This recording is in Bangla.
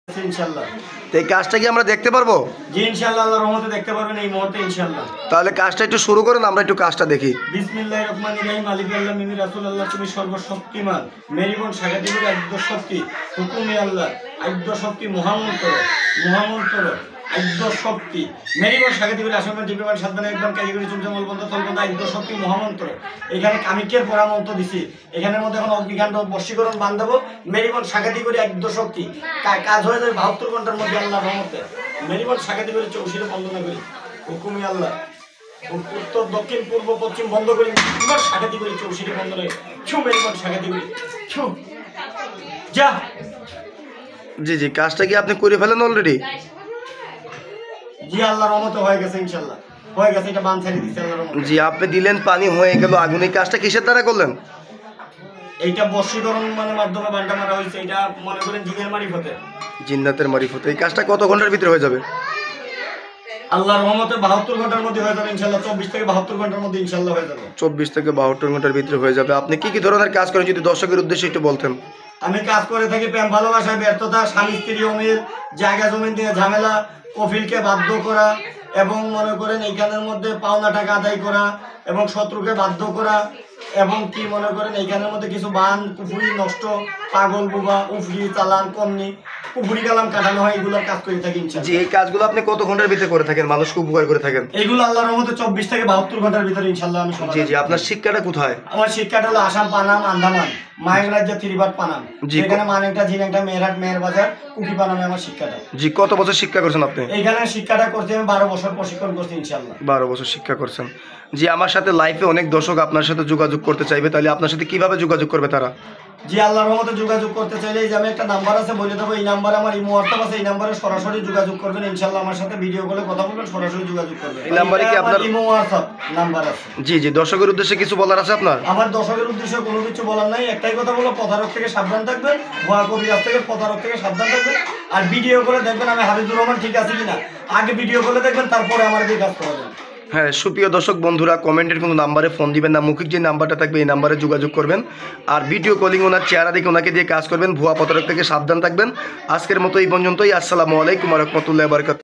ইনশাআল্লাহ। তো এই কাজটা কি আমরা দেখতে পারবো? জি ইনশাআল্লাহ, আল্লাহর রহমতে দেখতে পারবেন এই মুহূর্তে ইনশাআল্লাহ। তাহলে কাজটা একটু শুরু করেন, আমরা একটু কাজটা দেখি। বিসমিল্লাহির রহমানির রহিম। আলিফ লাম মিম রাসূলুল্লাহ, তুমি সর্বশক্তিমান, মেরিবন সাগাদিবের আদ্য শক্তি, হুকুমে আল্লাহ, আদ্য শক্তি মহামন্ত্র, মহামন্ত্র আদ্য শক্তি, মেরিবন সাগাদিবের আসামের দিবেবান সাধনা একদম কারিগরি চুমচমল বন্ধ তলবন্ধ আদ্য শক্তি মহামন্ত্র। এখানে কামিকের পরামন্ত্র দিছি, এখানের মধ্যে এখন অগ্নিকাণ্ড বশীকরণ বান্ধব, মেরিবন সাগাদিবের আদ্য শক্তি কাজ হয়ে যাবে 72 ঘন্টার মধ্যে আল্লাহর রহমতে। মেরিবন সাগাদিবের চৌশিরে বন্দনা করি, হুকুমে আল্লাহ, উত্তর দক্ষিণ পূর্ব পশ্চিম বন্ধ করি, এবার সাগাতি করি, চৌষট্টি বন্ধ করে ছু মেরিবন সাগাতি করি ছু যা। জি জি, কাজটা কি আপনি করে ফেলেন অলরেডি? জি আল্লাহর রহমতে হয়ে গেছে ইনশাআল্লাহ, হয়ে গেছে। এটা বান ছেড়ে দিচ্ছে আল্লাহর রহমতে। জি, আপনি দিলেন, পানি হয়ে গেল, আগুন। এই কাজটা কিসের দ্বারা করলেন? এইটা বশীকরণ মানে মাধ্যমে বানটা মারা হয়েছে। এটা মনে করেন জিনের মারিফতে, জিন্নাতের মারিফতে। এই কাজটা কত ঘন্টার ভিতরে হয়ে যাবে? আল্লাহর রহমতে 72 ঘন্টার মধ্যে হয়ে যাবে ইনশাআল্লাহ। 24 থেকে 72 ঘন্টার মধ্যে ইনশাআল্লাহ হয়ে যাবে। 24 থেকে 72 ঘন্টার ভিতরে হয়ে যাবে। আপনি কি কি ধরনের কাজ করেন যদি দর্শকের উদ্দেশ্যে একটু বলতেন? আমি কাজ করে থাকি প্রেম ভালোবাসায় ব্যর্থতা, স্বামী স্ত্রী অমিল, জায়গা জমিন দিয়ে ঝামেলা, কফিলকে বাধ্য করা, এবং মনে করেন এইখানের মধ্যে পাওনা টাকা আদায় করা, এবং শত্রুকে বাধ্য করা, এবং কি মনে করেন এইখানের মধ্যে কিছু বান পুকুরি নষ্ট, পাগল বুবা, উফরি চালান কমনি, পুকুরি কালাম কাটানো হয়, এগুলোর কাজ করে থাকি ইনশাআল্লাহ। জি, এই কাজগুলো আপনি কত ঘন্টার ভিতরে করে থাকেন, মানুষকে উপকার করে থাকেন? এইগুলো আল্লাহর রহমতে 24 থেকে 72 ঘন্টার ভিতরে ইনশাআল্লাহ আমি সমাধান। জি জি, আপনার শিক্ষাটা কোথায়? আমার শিক্ষাটা হলো আসাম, পানাম, আন্দামান, মায়ের রাজ্য ত্রিবাট পানাম, যেখানে মানেকটা ঝিনাংটা মেয়েরহাট মেয়ের বাজার কুকি পানামে আমার শিক্ষাটা। জি, কত বছর শিক্ষা করছেন আপনি? এইখানে শিক্ষাটা করছি আমি 12 বছর প্রশিক্ষণ করছি ইনশাআল্লাহ। 12 বছর শিক্ষা করছেন। জি, আমার সাথে লাইফে অনেক দর্শক আপনার সাথে যোগাযোগ করতে চাইবে, তাহলে আপনার সাথে কিভাবে যোগাযোগ করবে তারা? জি আল্লাহর রহমতে যোগাযোগ করতে চাইলে এই যে আমি একটা নাম্বার আছে বলে দেবো, এই নাম্বারে আমার ইমো হোয়াটসঅ্যাপ আছে, এই নাম্বারে সরাসরি যোগাযোগ করবেন ইনশাআল্লাহ। আমার সাথে ভিডিও কলে কথা বলবেন, সরাসরি যোগাযোগ করবেন। এই নাম্বারে কি আপনার ইমো হোয়াটসঅ্যাপ নাম্বার আছে? জি জি, দর্শকের উদ্দেশ্যে কিছু বলার আছে আপনার? আমার দর্শকের উদ্দেশ্যে কোনো কিছু বলার নাই, একটাই কথা বলো, প্রতারক থেকে সাবধান থাকবেন, ভুয়া কবিরাজ থেকে, প্রতারক থেকে সাবধান থাকবেন। আর ভিডিও করে দেখবেন আমি হাফিজুর রহমান ঠিক আছে কিনা, আগে ভিডিও করে দেখবেন, তারপরে আমার দিয়ে কাজ করাবেন। হ্যাঁ, সুপ্রিয় দর্শক বন্ধুরা, কমেন্টের কোনো নাম্বারে ফোন দিবেন না, মৌখিক যে নাম্বারটা থাকবে এই নাম্বারে যোগাযোগ করবেন। আর ভিডিও কলিং ওনার চেহারা দেখে ওনাকে দিয়ে কাজ করবেন। ভুয়া প্রতারক থেকে সাবধান থাকবেন। আজকের মতো এই পর্যন্তই। আসসালামু আলাইকুম ওয়া রাহমাতুল্লাহি ওয়া বারাকাতুহু।